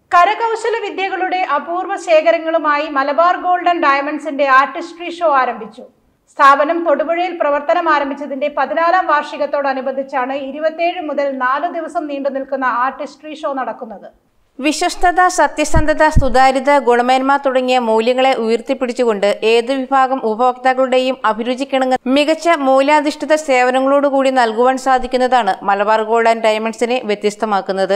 കരകൗശല വിദ്യകളുടെ അപൂർവ ശേഖരങ്ങളുമായി മലബാർ ഗോൾഡ് ആൻഡ് ഡയമണ്ട്സിന്റെ ആർട്ടിസ്ട്രി ഷോ ആരംഭിച്ചു. സ്ഥാപനം തൊടുപുഴയിൽ പ്രവർത്തനം ആരംഭിച്ചതിന്റെ 14ാം വാർഷികത്തോടനുബന്ധിച്ചാണ് 27 മുതൽ 4 ദിവസം നീണ്ടു നിൽക്കുന്ന ആർട്ടിസ്ട്രി ഷോ നടക്കുന്നത്. വിശ്വസ്തത, സത്യസന്ധത, സുതാര്യത, ഗുണമേന്മ തുടങ്ങിയ മൂല്യങ്ങളെ ഉയർത്തിപ്പിടിച്ചുകൊണ്ട് ഏതു വിഭാഗം ഉപഭോക്താക്കളുടെയും അഭിരുചിക്കിണങ്ങുന്ന മികച്ച മൂല്യാധിഷ്ഠിത സേവനങ്ങളോടുകൂടി നൽകുവാൻ സാധിക്കുന്നതാണ് മലബാർ ഗോൾഡ് ആൻഡ് ഡയമണ്ട്സിനെ വ്യത്യസ്തമാക്കുന്നത്.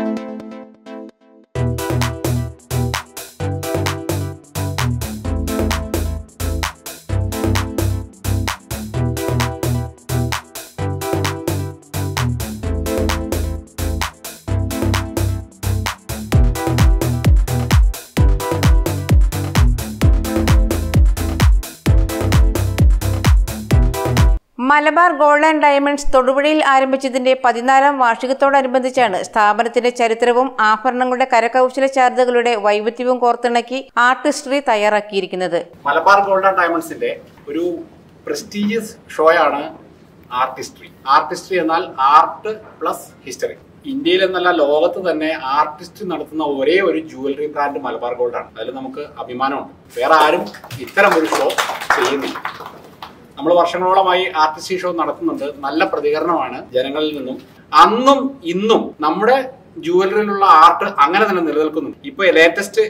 മലബാർ ഗോൾഡ് ആൻഡ് ഡയമണ്ട്സ് തൊടുപുഴയിൽ ആരംഭിച്ചതിന്റെ 14ാം വാർഷികത്തോടനുബന്ധിച്ചാണ് സ്ഥാപനത്തിന്റെ ചരിത്രവും ആഭരണങ്ങളുടെ കരകൗശല ചാർജുകളുടെ വൈവിധ്യവും കോർത്തിണക്കി ആർട്ടിസ്ട്രി തയ്യാറാക്കിയിരിക്കുന്നത്. മലബാർ ഗോൾഡ് ആൻഡ് ഡയമണ്ട്സിന്റെ ഒരു പ്രസ്റ്റീജിയസ് ഷോയാണ് ആർട്ടിസ്ട്രി. ആർട്ടിസ്ട്രി എന്നാൽ ആർട്ട് പ്ലസ് ഹിസ്റ്ററി. ഇന്ത്യയിൽ എന്നല്ല ലോകത്ത് തന്നെ ആർട്ടിസ്റ്റ് നടത്തുന്ന ഒരേ ഒരു ജുവലറി ബ്രാൻഡ് മലബാർ ഗോൾഡ് ആണ്. അതിൽ നമുക്ക് അഭിമാനമുണ്ട്. വേറെ ആരും ഇത്തരം ഒരു ഷോ ചെയ്യുന്നില്ല. നമ്മൾ വർഷങ്ങളോളമായി ആർട്ടിസ്ട്രി ഷോ നടത്തുന്നുണ്ട്. നല്ല പ്രതികരണമാണ് ജനങ്ങളിൽ നിന്നും. അന്നും ഇന്നും നമ്മുടെ ജുവലറിയിലുള്ള ആർട്ട് അങ്ങനെ തന്നെ നിലനിൽക്കുന്നു. ഇപ്പൊ ലേറ്റസ്റ്റ്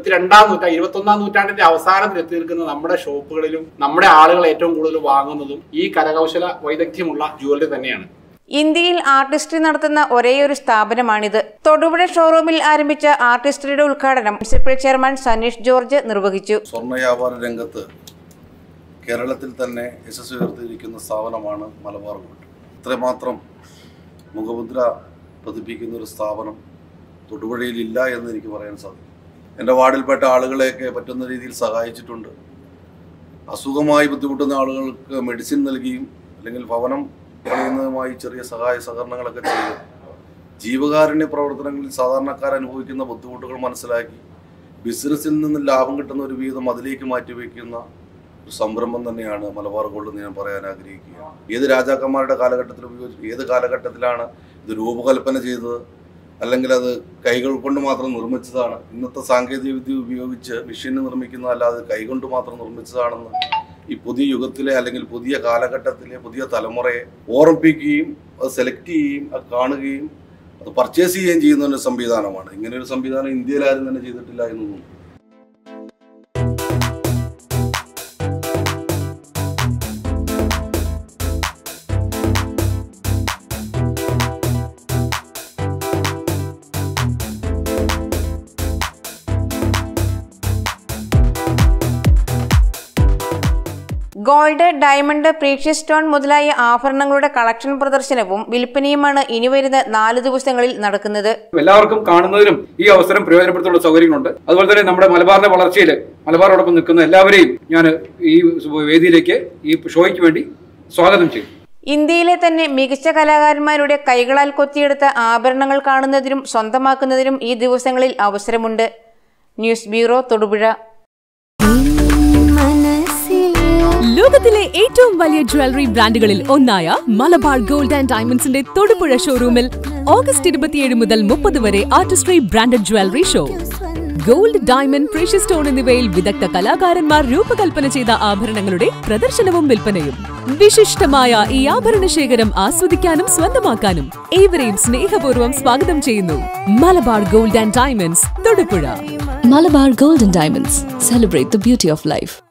21ാം നൂറ്റാണ്ടിന്റെ അവസാനത്തിൽ എത്തി നിൽക്കുന്ന നമ്മുടെ ഷോപ്പുകളിലും നമ്മുടെ ആളുകൾ ഏറ്റവും കൂടുതൽ വാങ്ങുന്നതും ഈ കരകൗശല വൈദഗ്ധ്യമുള്ള ജുവലറി തന്നെയാണ്. ഇന്ത്യയിൽ ആർട്ടിസ്ട്രി നടത്തുന്ന ഒരേയൊരു സ്ഥാപനമാണിത്. തൊടുപുഴ ഷോറൂമിൽ ആരംഭിച്ച ആർട്ടിസ്ട്രിയുടെ ഉദ്ഘാടനം മുനിസിപ്പൽ ചെയർമാൻ സനീഷ് ജോർജ് നിർവഹിച്ചു. സ്വർണ്ണ വ്യാപാര രംഗത്ത് കേരളത്തിൽ തന്നെ യശസ്സ് ഉയർത്തിയിരിക്കുന്ന സ്ഥാപനമാണ് മലബാർ ഗോൾഡ്. ഇത്രമാത്രം മുഖമുദ്ര പതിപ്പിക്കുന്ന ഒരു സ്ഥാപനം തൊടുപുഴയിൽ ഇല്ല എന്ന് എനിക്ക് പറയാൻ സാധിക്കും. എൻ്റെ വാർഡിൽപ്പെട്ട ആളുകളെയൊക്കെ പറ്റുന്ന രീതിയിൽ സഹായിച്ചിട്ടുണ്ട്. അസുഖമായി ബുദ്ധിമുട്ടുന്ന ആളുകൾക്ക് മെഡിസിൻ നൽകിയും അല്ലെങ്കിൽ ഭവനം പണിയുന്നതുമായി ചെറിയ സഹായ സഹകരണങ്ങളൊക്കെ ചെയ്ത് ജീവകാരുണ്യ പ്രവർത്തനങ്ങളിൽ സാധാരണക്കാർ അനുഭവിക്കുന്ന ബുദ്ധിമുട്ടുകൾ മനസ്സിലാക്കി ബിസിനസ്സിൽ നിന്ന് ലാഭം കിട്ടുന്ന ഒരു വീതം അതിലേക്ക് മാറ്റിവെക്കുന്ന ഒരു സംരംഭം തന്നെയാണ് മലബാർ ഗോൾഡ് എന്ന് ഞാൻ പറയാൻ ആഗ്രഹിക്കുകയാണ്. ഏത് രാജാക്കന്മാരുടെ കാലഘട്ടത്തിൽ ഏത് കാലഘട്ടത്തിലാണ് ഇത് രൂപകൽപ്പന ചെയ്തത്, അല്ലെങ്കിൽ അത് കൈകൾ കൊണ്ട് മാത്രം നിർമ്മിച്ചതാണ്, ഇന്നത്തെ സാങ്കേതിക വിദ്യ ഉപയോഗിച്ച് മെഷീൻ നിർമ്മിക്കുന്നതല്ലാതെ കൈകൊണ്ട് മാത്രം നിർമ്മിച്ചതാണെന്ന് ഈ പുതിയ യുഗത്തിലെ അല്ലെങ്കിൽ പുതിയ കാലഘട്ടത്തിലെ പുതിയ തലമുറയെ ഓർമ്മിപ്പിക്കുകയും അത് സെലക്ട് ചെയ്യുകയും അത് കാണുകയും അത് പർച്ചേസ് ചെയ്യുകയും ചെയ്യുന്ന ഒരു സംവിധാനമാണ്. ഇങ്ങനെയൊരു സംവിധാനം ഇന്ത്യയിൽ ആരും തന്നെ ചെയ്തിട്ടില്ല എന്നൊന്നും. ഗോൾഡ്, ഡയമണ്ട്, പ്രീഷ്യസ് സ്റ്റോൺ മുതലായ ആഭരണങ്ങളുടെ കളക്ഷൻ പ്രദർശനവും വിൽപ്പനയുമാണ് ഇനി വരുന്ന 4 ദിവസങ്ങളിൽ നടക്കുന്നത്. എല്ലാവർക്കും കാണുന്നതിനും ഈ അവസരം പ്രയോജനപ്പെടുത്തുള്ള സൗകര്യങ്ങളുണ്ട്. അതുപോലെ തന്നെ നമ്മുടെ മലബാറിന്റെ വളർച്ചയിൽ മലബാറോടൊപ്പം നിൽക്കുന്ന എല്ലാവരെയും ഞാൻ ഈ വേദിയിലേക്ക് ഈ ഷോയ്ക്ക് വേണ്ടി സ്വാഗതം ചെയ്യും. ഇന്ത്യയിലെ തന്നെ മികച്ച കലാകാരന്മാരുടെ കൈകളാൽ കൊത്തിയെടുത്ത ആഭരണങ്ങൾ കാണുന്നതിനും സ്വന്തമാക്കുന്നതിനും ഈ ദിവസങ്ങളിൽ അവസരമുണ്ട്. News bureau, Thodupuzha. ലോകത്തിലെ ഏറ്റവും വലിയ ജ്വല്ലറി ബ്രാൻഡുകളിൽ ഒന്നായ മലബാർ ഗോൾഡ് ആൻഡ് ഡയമണ്ട്സിന്റെ തൊടുപുഴ ഷോറൂമിൽ ഓഗസ്റ്റ് 27 മുതൽ 30 വരെ artistry branded jewellery show. Gold, diamond, precious stone എന്നിവയിൽ വിദഗ്ധ കലാകാരന്മാർ രൂപകൽപ്പന ചെയ്ത ആഭരണങ്ങളുടെ പ്രദർശനവും വിൽപ്പനയും. വിശിഷ്ടമായ ഈ ആഭരണ ശേഖരം ആസ്വദിക്കാനും സ്വന്തമാക്കാനും ഏവരെയും സ്നേഹപൂർവ്വം സ്വാഗതം ചെയ്യുന്നു. Malabar gold and diamonds, Thodupuzha. Malabar Gold and Diamonds. Celebrate the beauty of life.